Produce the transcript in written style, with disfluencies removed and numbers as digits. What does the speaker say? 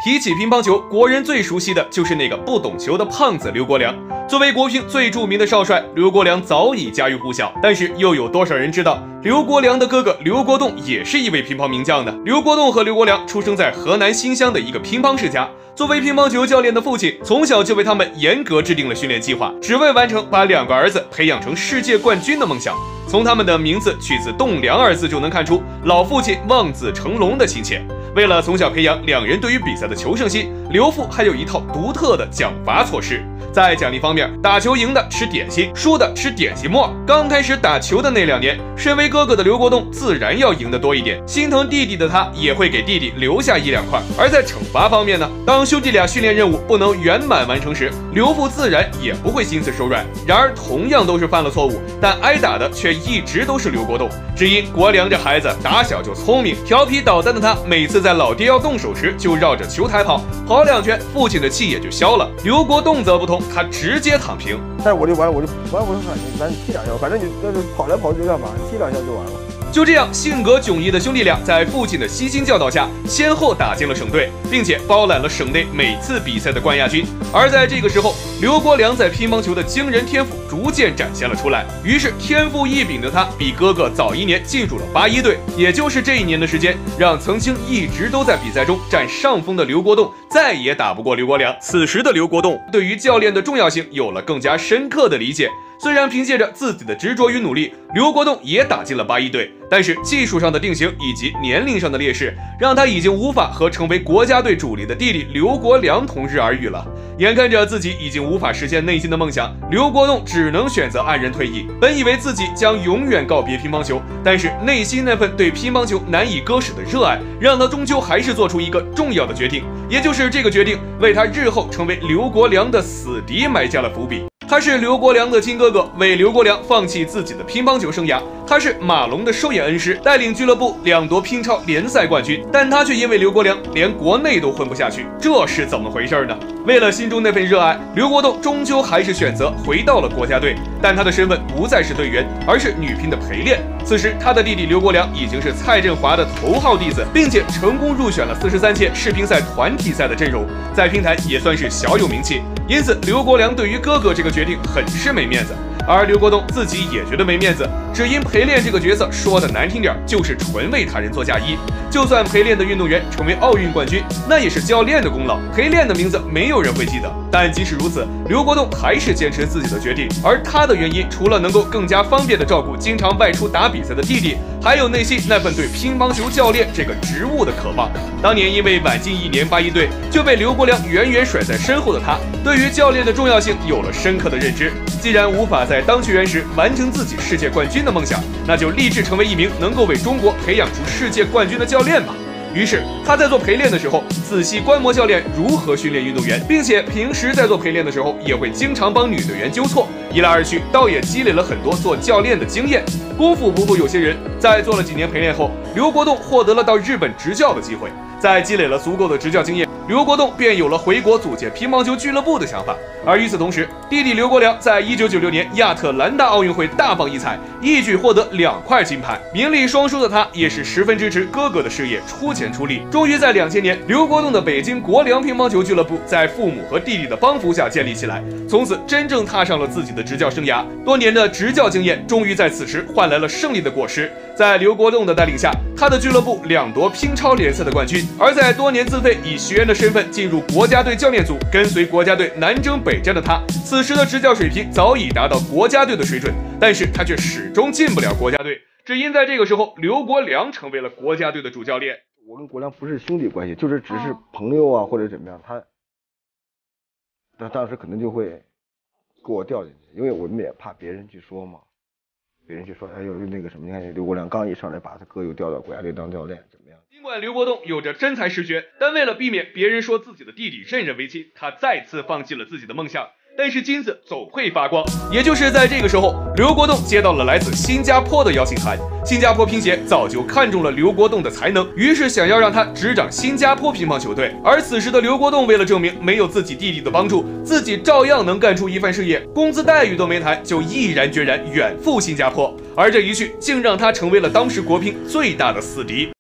提起乒乓球，国人最熟悉的就是那个不懂球的胖子刘国梁。作为国乒最著名的少帅，刘国梁早已家喻户晓。但是又有多少人知道，刘国梁的哥哥刘国栋也是一位乒乓名将呢？刘国栋和刘国梁出生在河南新乡的一个乒乓世家。作为乒乓球教练的父亲，从小就为他们严格制定了训练计划，只为完成把2个儿子培养成世界冠军的梦想。从他们的名字取自栋梁2字就能看出老父亲望子成龙的亲切。为了从小培养2人对于比赛的求胜心，刘父还有一套独特的奖罚措施。在奖励方面，打球赢的吃点心，输的吃点心沫。刚开始打球的那2年，身为哥哥的刘国栋自然要赢得多一点，心疼弟弟的他也会给弟弟留下1、2块。而在惩罚方面呢，当兄弟俩训练任务不能圆满完成时，刘父自然也不会心慈手软。然而同样都是犯了错误，但挨打的却一直都是刘国栋。只因国梁这孩子打小就聪明，调皮捣蛋的他，每次在老爹要动手时，就绕着球台跑2圈，父亲的气也就消了。刘国栋则不同，他直接躺平。 但是我就说咱踢2下，反正你跑来跑去干嘛？踢2下就完了。 就这样，性格迥异的兄弟俩在父亲的悉心教导下，先后打进了省队，并且包揽了省内每次比赛的冠亚军。而在这个时候，刘国梁在乒乓球的惊人天赋逐渐展现了出来。于是，天赋异禀的他比哥哥早1年进入了81队。也就是这1年的时间，让曾经一直都在比赛中占上风的刘国栋再也打不过刘国梁。此时的刘国栋对于教练的重要性有了更加深刻的理解。虽然凭借着自己的执着与努力，刘国栋也打进了81队，但是技术上的定型以及年龄上的劣势，让他已经无法和成为国家队主力的弟弟刘国梁同日而语了。眼看着自己已经无法实现内心的梦想，刘国栋只能选择黯然退役。本以为自己将永远告别乒乓球，但是内心那份对乒乓球难以割舍的热爱，让他终究还是做出一个重要的决定，也就是这个决定为他日后成为刘国梁的死敌埋下了伏笔。他是刘国梁的亲哥哥，为刘国梁放弃自己的乒乓球生涯。他是马龙的授业恩师，带领俱乐部2夺乒超联赛冠军，但他却因为刘国梁连国内都混不下去，这是怎么回事呢？为了心中那份热爱，刘国栋终究还是选择回到了国家队，但他的身份不再是队员，而是女乒的陪练。此时，他的弟弟刘国梁已经是蔡振华的头号弟子，并且成功入选了43届世乒赛团体赛的阵容，在乒坛也算是小有名气。因此，刘国梁对于哥哥这个决定很是没面子，而刘国栋自己也觉得没面子，只因陪练这个角色说的难听点，就是纯为他人做嫁衣。就算陪练的运动员成为奥运冠军，那也是教练的功劳，陪练的名字没有人会记得。但即使如此，刘国栋还是坚持自己的决定，而他的原因除了能够更加方便的照顾经常外出打比赛的弟弟，还有内心那份对乒乓球教练这个职务的渴望。当年因为晚进1年81队就被刘国梁远远甩在身后的他，对于教练的重要性有了深刻的认知。既然无法在当学员时完成自己世界冠军的梦想，那就立志成为一名能够为中国培养出世界冠军的教练吧。于是他在做陪练的时候，仔细观摩教练如何训练运动员，并且平时在做陪练的时候，也会经常帮女队员纠错。一来二去，倒也积累了很多做教练的经验。功夫不负有些人，在做了几年陪练后，刘国栋获得了到日本执教的机会。在积累了足够的执教经验，刘国栋便有了回国组建乒乓球俱乐部的想法。而与此同时，弟弟刘国梁在1996年亚特兰大奥运会大放异彩，一举获得2块金牌。名利双收的他也是十分支持哥哥的事业，出钱出力。终于在2000年，刘国栋的北京国梁乒乓球俱乐部在父母和弟弟的帮扶下建立起来，从此真正踏上了自己的执教生涯。多年的执教经验终于在此时换来了胜利的果实。在刘国栋的带领下，他的俱乐部2夺乒超联赛的冠军。而在多年自费以学员的身份进入国家队教练组，跟随国家队南征北战的他，此时的执教水平早已达到国家队的水准，但是他却始终进不了国家队，只因在这个时候，刘国梁成为了国家队的主教练。 我跟国梁不是兄弟关系，就是只是朋友啊，或者怎么样，他当时可能就会给我调进去，因为我们也怕别人去说嘛。别人去说，哎呦，那个什么，你看刘国梁刚一上来，把他哥又调到国家队当教练，怎么样？ 尽管刘国栋有着真才实学，但为了避免别人说自己的弟弟任人唯亲，他再次放弃了自己的梦想。但是金子总会发光，也就是在这个时候，刘国栋接到了来自新加坡的邀请函。新加坡乒协早就看中了刘国栋的才能，于是想要让他执掌新加坡乒乓球队。而此时的刘国栋为了证明没有自己弟弟的帮助，自己照样能干出一番事业，工资待遇都没谈，就毅然决然远赴新加坡。而这一去，竟让他成为了当时国乒最大的死敌。